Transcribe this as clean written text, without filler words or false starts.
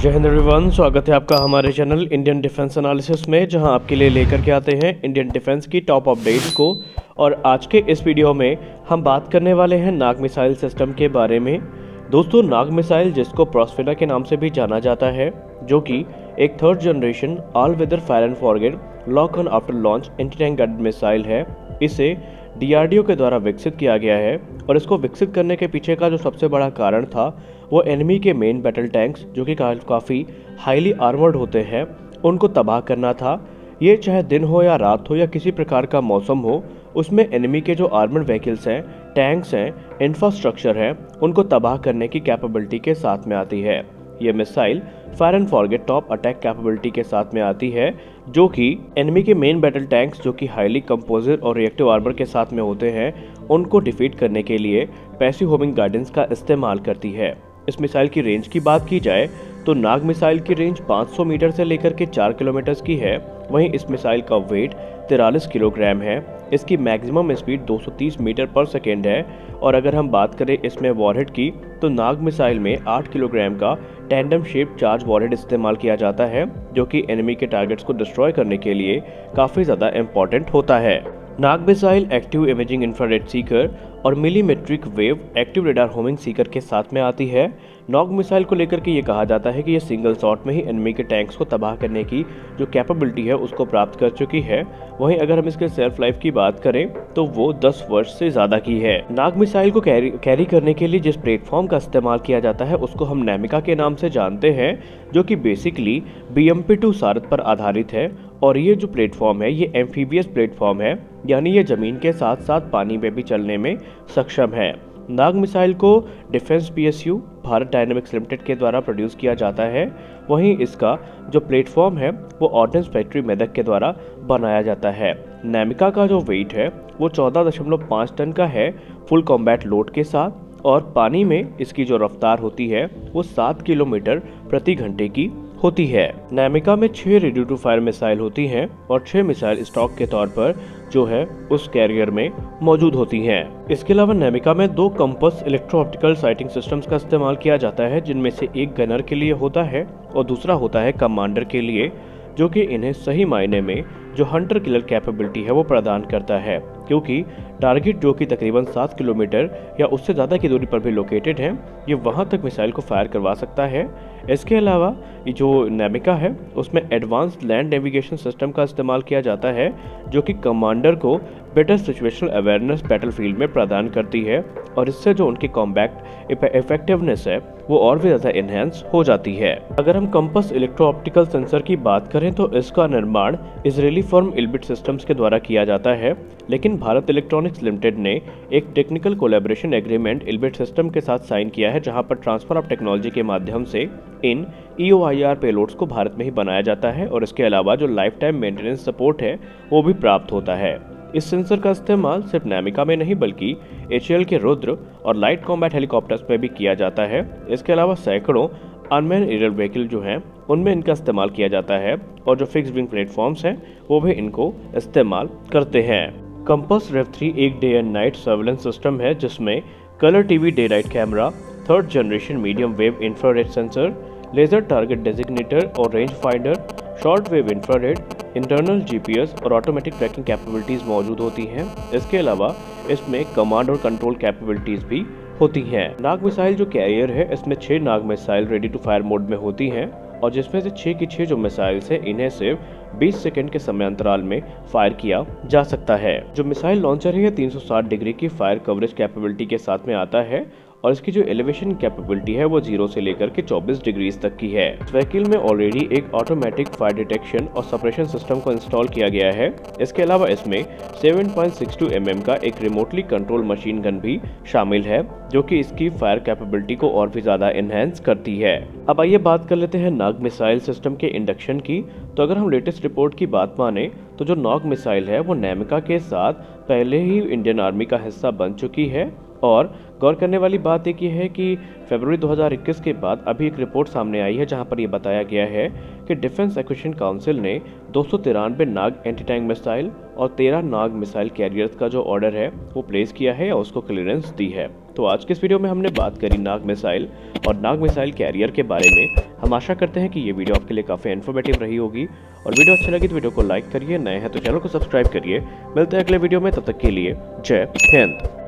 जय हिंद एवरीवन, स्वागत है आपका हमारे चैनल इंडियन डिफेंस एनालिसिस में, जहां आपके लिए लेकर के आते हैं इंडियन डिफेंस की टॉप अपडेट्स को। और आज के इस वीडियो में हम बात करने वाले हैं नाग मिसाइल सिस्टम के बारे में। दोस्तों, नाग मिसाइल, जिसको प्रोस्फेरा के नाम से भी जाना जाता है, जो कि एक third generation all weather fire and forget lock on after launch anti tank guided missile है। इसे डीआरडीओ के द्वारा विकसित किया गया है और इसको विकसित करने के पीछे का जो सबसे बड़ा कारण था वो एनिमी के मेन बैटल टैंक्स, जो कि काफ़ी हाईली आर्मर्ड होते हैं, उनको तबाह करना था। ये चाहे दिन हो या रात हो या किसी प्रकार का मौसम हो, उसमें एनिमी के जो आर्मर्ड व्हीकल्स हैं, टैंक्स हैं, इंफ्रास्ट्रक्चर हैं, उनको तबाह करने की कैपेबिलिटी के साथ में आती है। ये missile fire and forget top attack capability के साथ में आती है, जो कि एनिमी के मेन बैटल टैंक्स, जो कि हाईली कंपोजिट और रिएक्टिव आर्मर के साथ में होते हैं, उनको डिफीट करने के लिए पैसिव होमिंग गाइडेंस का इस्तेमाल करती है। इस मिसाइल की रेंज की बात की जाए तो नाग मिसाइल की रेंज 500 मीटर से लेकर के 4 किलोमीटर की है। वहीं इस मिसाइल का वेट 43 किलोग्राम है। इसकी maximum speed 230 metre per second है। और अगर हम बात करें इसमें वॉरहेड की, तो नाग मिसाइल में 8 किलोग्राम का टैंडम शेप चार्ज वॉरहेड इस्तेमाल किया जाता है, जो कि एनिमी के टारगेट्स को डिस्ट्रॉय करने के लिए काफ़ी ज़्यादा इम्पॉर्टेंट होता है। Nag missile active imaging infrared seeker और millimetric wave active radar homing seeker के साथ में आती है। नाग मिसाइल को लेकर के ये कहा जाता है कि ये सिंगल शॉट में ही एनिमी के टैंक्स को तबाह करने की जो कैपेबिलिटी है उसको प्राप्त कर चुकी है। वहीं अगर हम इसके सेल्फ लाइफ की बात करें तो वो 10 वर्ष से ज़्यादा की है। नाग मिसाइल को कैरी करने के लिए जिस प्लेटफॉर्म का इस्तेमाल किया जाता है उसको हम नैमिका के नाम से जानते हैं, जो कि बेसिकली BMP-2 सारथ पर आधारित है। और ये जो प्लेटफॉर्म है ये एम्फीबियस प्लेटफॉर्म है, यानी ये जमीन के साथ साथ पानी में भी चलने में सक्षम है। नाग मिसाइल को defence PSU Bharat Dynamics Limited के द्वारा प्रोड्यूस किया जाता है। वहीं इसका जो प्लेटफॉर्म है वो ऑर्डिनेंस फैक्ट्री मेदक के द्वारा बनाया जाता है। नैमिका का जो वेट है वो 14.5 टन का है फुल कॉम्बैट लोड के साथ, और पानी में इसकी जो रफ्तार होती है वो 7 किलोमीटर प्रति घंटे की होती है। नैमिका में 6 रेडी टू फायर मिसाइल होती हैं और 6 मिसाइल स्टॉक के तौर पर जो है उस कैरियर में मौजूद होती हैं। इसके अलावा नैमिका में 2 compass electro optical sighting systems का इस्तेमाल किया जाता है, जिनमें से एक गनर के लिए होता है और दूसरा होता है कमांडर के लिए, जो कि इन्हें सही मायने में जो हंटर किलर कैपेबिलिटी है वो प्रदान करता है, क्योंकि टारगेट जो कि तकरीबन 7 किलोमीटर या उससे ज़्यादा की दूरी पर भी लोकेटेड है, ये वहाँ तक मिसाइल को फायर करवा सकता है। इसके अलावा ये जो नैमिका है उसमें एडवांस्ड लैंड नेविगेशन सिस्टम का इस्तेमाल किया जाता है, जो कि कमांडर को बेटर सिचुएशनल अवेयरनेस बैटलफील्ड में प्रदान करती है, और इससे जो उनकी कॉम्बैक्ट इफेक्टिवनेस है वो और भी ज़्यादा इन्हेंस हो जाती है। अगर हम कंपस इलेक्ट्रो ऑप्टिकल सेंसर की बात करें तो इसका निर्माण इजरायली फर्म इल्बिट सिस्टम्स के द्वारा किया जाता है, लेकिन भारत इलेक्ट्रॉनिक्स लिमिटेड ने एक technical collaboration agreement Elbit system के साथ साइन किया है, जहां पर ट्रांसफर ऑफ टेक्नोलॉजी के माध्यम से इन EOIR पेलोड्स को भारत में ही बनाया जाता है, और इसके अलावा जो लाइफ टाइम मेंटेनेंस सपोर्ट है वो भी प्राप्त होता है। इस सेंसर का इस्तेमाल सिर्फ नैमिका में नहीं बल्कि HAL के रुद्र और लाइट कॉम्बैट हेलीकॉप्टर्स में भी किया जाता है। इसके अलावा सैकड़ों अनमैन एरियल व्हीकल जो हैं उनमें इनका इस्तेमाल किया जाता है, और जो फिक्स विंग प्लेटफॉर्म्स हैं वो भी इनको इस्तेमाल करते हैं। कंपस REV-3 एक day and night surveillance system है, जिसमें colour TV day night camera, third generation medium wave infrared sensor, laser target designator और range finder, short wave infrared, internal GPS और ऑटोमेटिक ट्रैकिंग कैपेबिलिटीज मौजूद होती हैं। इसके अलावा इसमें कमांड और कंट्रोल कैपेबिलिटीज भी होती हैं। नाग मिसाइल जो कैरियर है इसमें 6 Nag missile ready to fire mode में होती हैं, और जिसमें से 6 की 6 जो मिसाइल्स हैं इन्हें सिर्फ 20 सेकंड के समय अंतराल में फायर किया जा सकता है। जो मिसाइल लॉन्चर है ये 360 डिग्री की फायर कवरेज कैपेबिलिटी के साथ में आता है, और इसकी जो एलिवेशन कैपेबिलिटी है वो 0 से लेकर के 24 डिग्रीज तक की है। इस व्हीकल में ऑलरेडी एक ऑटोमेटिक फायर डिटेक्शन और सप्रेशन सिस्टम को इंस्टॉल किया गया है। इसके अलावा इसमें 7.62 mm का एक रिमोटली कंट्रोल मशीन गन भी शामिल है, जो कि इसकी फायर कैपेबिलिटी को और भी ज्यादा एनहेंस करती है। अब आइए बात कर लेते हैं नाग मिसाइल सिस्टम के इंडक्शन की। तो अगर हम लेटेस्ट रिपोर्ट की बात माने तो जो नाग मिसाइल है वो नैमिका के साथ पहले ही इंडियन आर्मी का हिस्सा बन चुकी है, और गौर करने वाली बात एक ये है कि फरवरी 2021 के बाद अभी एक रिपोर्ट सामने आई है जहां पर ये बताया गया है कि डिफेंस एक्विजिशन काउंसिल ने 293 नाग एंटी टैंक मिसाइल और 13 नाग मिसाइल कैरियर्स का जो ऑर्डर है वो प्लेस किया है या उसको क्लियरेंस दी है। तो आज के इस वीडियो में हमने बात करी नाग मिसाइल और नाग मिसाइल कैरियर के बारे में। हम आशा करते हैं कि ये वीडियो आपके लिए काफ़ी इन्फॉर्मेटिव रही होगी और वीडियो अच्छी लगी तो वीडियो को लाइक करिए, नए हैं तो चैनल को सब्सक्राइब करिए। मिलते हैं अगले वीडियो में, तब तक के लिए जय हिंद।